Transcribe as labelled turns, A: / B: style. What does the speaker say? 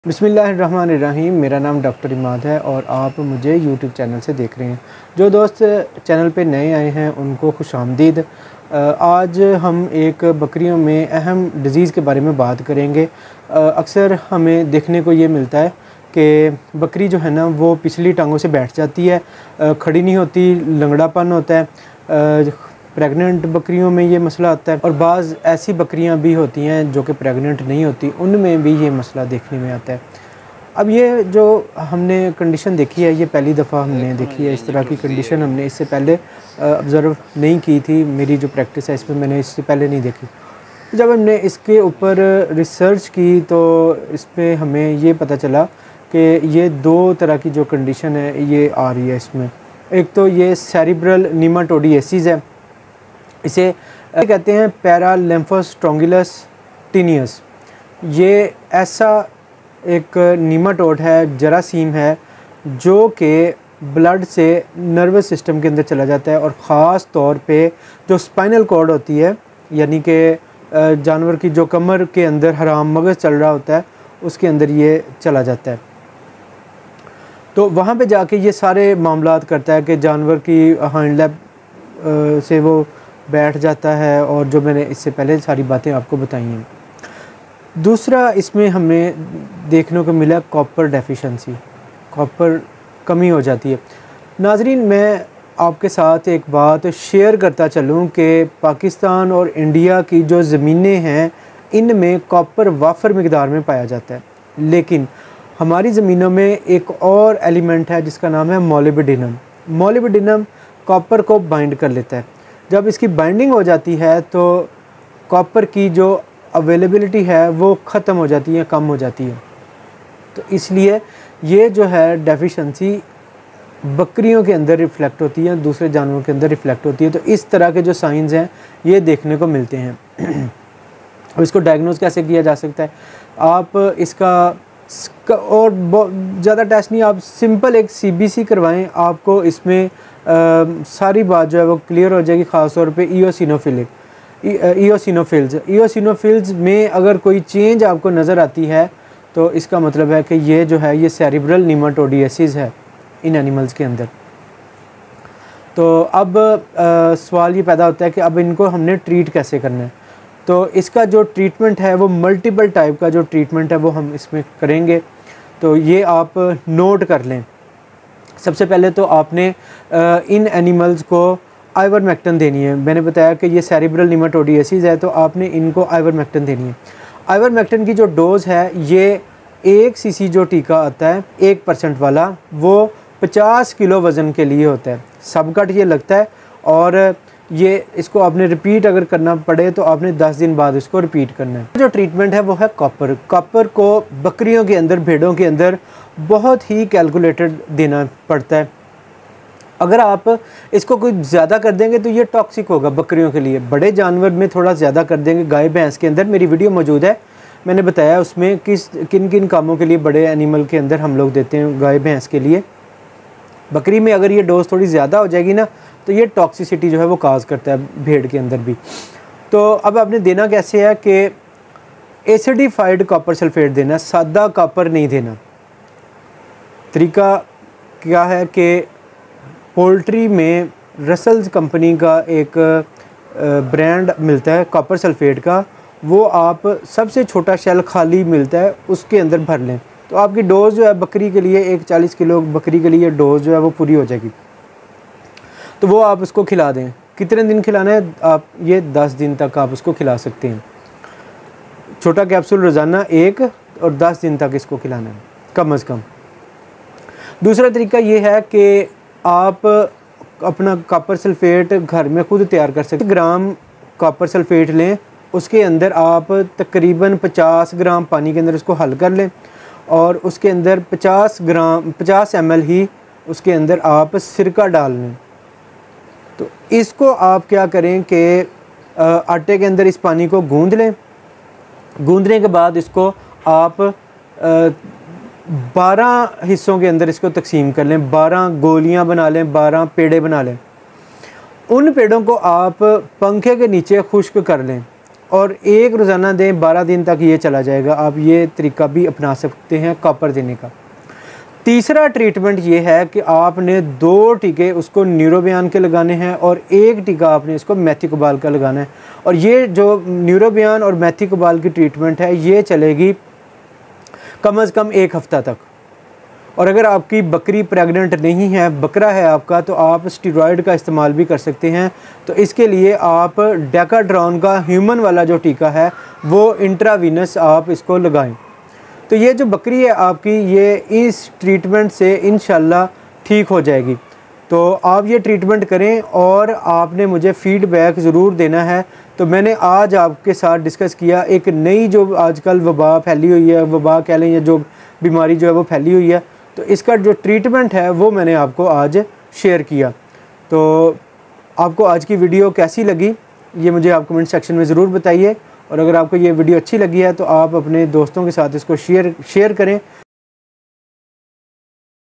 A: बिस्मिल्लाहिर्रहमानिर्रहीम। मेरा नाम डॉक्टर इमाद है और आप मुझे यूट्यूब चैनल से देख रहे हैं। जो दोस्त चैनल पे नए आए हैं उनको खुशामदीद। आज हम एक बकरियों में अहम डिज़ीज़ के बारे में बात करेंगे। अक्सर हमें देखने को ये मिलता है कि बकरी जो है ना वो पिछली टांगों से बैठ जाती है, खड़ी नहीं होती, लंगड़ापन होता है। प्रेग्नेंट बकरियों में ये मसला आता है और बाज़ ऐसी बकरियां भी होती हैं जो कि प्रेग्नेंट नहीं होती, उनमें भी ये मसला देखने में आता है। अब ये जो हमने कंडीशन देखी है ये पहली दफ़ा हमने देखी है। इस तरह की कंडीशन हमने इससे पहले ऑब्ज़र्व नहीं की थी। मेरी जो प्रैक्टिस है इसमें मैंने इससे पहले नहीं देखी। जब हमने इसके ऊपर रिसर्च की तो इस पर हमें ये पता चला कि ये दो तरह की जो कंडीशन है ये आ रही है इसमें। एक तो ये सेरिब्रल नीमाटोडिएसिस है, इसे कहते हैं पैरालिम्फोस्ट्रोंगिलस टीनियस। ये ऐसा एक नीमाटोड है, जरासीम है, जो कि ब्लड से नर्वस सिस्टम के अंदर चला जाता है और ख़ास तौर पे जो स्पाइनल कॉर्ड होती है, यानी कि जानवर की जो कमर के अंदर हराम मगज़ चल रहा होता है उसके अंदर ये चला जाता है। तो वहाँ पे जाके ये सारे मामलात करता है कि जानवर की हाइंड लैब से वो बैठ जाता है, और जो मैंने इससे पहले सारी बातें आपको बताई हैं। दूसरा इसमें हमें देखने को मिला कॉपर डेफिशिएंसी, कॉपर कमी हो जाती है। नाजरीन, मैं आपके साथ एक बात शेयर करता चलूँ कि पाकिस्तान और इंडिया की जो ज़मीनें हैं इनमें कॉपर वाफर मिकदार में पाया जाता है, लेकिन हमारी ज़मीनों में एक और एलिमेंट है जिसका नाम है मोलिब्डेनम। मोलिब्डेनम कॉपर को बाइंड कर लेता है। जब इसकी बाइंडिंग हो जाती है तो कॉपर की जो अवेलेबिलिटी है वो ख़त्म हो जाती है, कम हो जाती है। तो इसलिए ये जो है डेफिशिएंसी बकरियों के अंदर रिफ़्लेक्ट होती है, दूसरे जानवरों के अंदर रिफ़्लेक्ट होती है। तो इस तरह के जो साइंस हैं ये देखने को मिलते हैं। अब इसको डायग्नोज कैसे किया जा सकता है? आप इसका और बहुत ज़्यादा टेस्ट नहीं, आप सिंपल एक CBC करवाएं, आपको इसमें सारी बात जो है वो क्लियर हो जाएगी। ख़ास तौर पे ईओसिनोफिल्स में अगर कोई चेंज आपको नज़र आती है तो इसका मतलब है कि ये जो है ये सेरिब्रल नीमाटोडिएसिस है इन एनिमल्स के अंदर। तो अब सवाल ये पैदा होता है कि अब इनको हमने ट्रीट कैसे करना है। तो इसका जो ट्रीटमेंट है वो मल्टीपल टाइप का जो ट्रीटमेंट है वो हम इसमें करेंगे। तो ये आप नोट कर लें। सबसे पहले तो आपने इन एनिमल्स को आइवरमेक्टिन देनी है। मैंने बताया कि ये सेरिब्रल नीमाटोडिएसिस है तो आपने इनको आइवरमेक्टिन देनी है। आइवरमेक्टिन की जो डोज़ है ये 1 cc जो टीका आता है 1% वाला, वो 50 किलो वज़न के लिए होता है। सबकट ये लगता है और ये इसको आपने रिपीट अगर करना पड़े तो आपने 10 दिन बाद इसको रिपीट करना है। जो ट्रीटमेंट है वो है कॉपर। कॉपर को बकरियों के अंदर, भेड़ों के अंदर बहुत ही कैलकुलेटेड देना पड़ता है। अगर आप इसको कुछ ज़्यादा कर देंगे तो ये टॉक्सिक होगा बकरियों के लिए। बड़े जानवर में थोड़ा ज़्यादा कर देंगे। गाय भैंस के अंदर मेरी वीडियो मौजूद है, मैंने बताया उसमें किन किन कामों के लिए बड़े एनिमल के अंदर हम लोग देते हैं गाय भैंस के लिए। बकरी में अगर ये डोज थोड़ी ज़्यादा हो जाएगी ना तो ये टॉक्सिसिटी जो है वो काज करता है भेड़ के अंदर भी। तो अब आपने देना कैसे है कि एसिडिफाइड कॉपर सल्फेट देना, सादा कॉपर नहीं देना। तरीका क्या है कि पोल्ट्री में रसल्स कंपनी का एक ब्रांड मिलता है कॉपर सल्फेट का, वो आप सबसे छोटा शेल खाली मिलता है उसके अंदर भर लें तो आपकी डोज़ जो है बकरी के लिए, एक 40 किलो बकरी के लिए डोज़ जो है वो पूरी हो जाएगी। तो वो आप उसको खिला दें। कितने दिन खिलाना है? आप ये 10 दिन तक आप उसको खिला सकते हैं। छोटा कैप्सूल रोज़ाना 1 और 10 दिन तक इसको खिलाना है कम अज़ कम। दूसरा तरीका ये है कि आप अपना कॉपर सल्फेट घर में खुद तैयार कर सकते हैं। ग्राम कॉपर सल्फेट लें, उसके अंदर आप तकरीबन 50 ग्राम पानी के अंदर उसको हल कर लें और उसके अंदर 50 ml ही उसके अंदर आप सिरका डाल लें। तो इसको आप क्या करें कि आटे के अंदर इस पानी को गूंद लें। गूंदने के बाद इसको आप 12 हिस्सों के अंदर इसको तकसीम कर लें। 12 गोलियां बना लें, 12 पेड़े बना लें। उन पेड़ों को आप पंखे के नीचे खुश्क कर लें और एक रोज़ाना दें, 12 दिन तक ये चला जाएगा। आप ये तरीका भी अपना सकते हैं कॉपर देने का। तीसरा ट्रीटमेंट ये है कि आपने 2 टीके उसको न्यूरोबयान के लगाने हैं और 1 टीका आपने इसको मेथिकोबाल का लगाना है। और ये जो न्यूरोबयान और मेथिकोबाल की ट्रीटमेंट है ये चलेगी कम से कम 1 हफ़्ता तक। और अगर आपकी बकरी प्रेग्नेंट नहीं है, बकरा है आपका, तो आप स्टीरॉयड का इस्तेमाल भी कर सकते हैं। तो इसके लिए आप डेकाड्रॉन का ह्यूमन वाला जो टीका है वो इंट्रावीनस आप इसको लगाएं। तो ये जो बकरी है आपकी, ये इस ट्रीटमेंट से इंशाल्लाह ठीक हो जाएगी। तो आप ये ट्रीटमेंट करें और आपने मुझे फ़ीडबैक ज़रूर देना है। तो मैंने आज आपके साथ डिस्कस किया एक नई जो आजकल वबा फैली हुई है, वबा कह लें या जो बीमारी जो है वो फैली हुई है, तो इसका जो ट्रीटमेंट है वो मैंने आपको आज शेयर किया। तो आपको आज की वीडियो कैसी लगी ये मुझे आप कमेंट सेक्शन में ज़रूर बताइए। और अगर आपको ये वीडियो अच्छी लगी है तो आप अपने दोस्तों के साथ इसको शेयर करें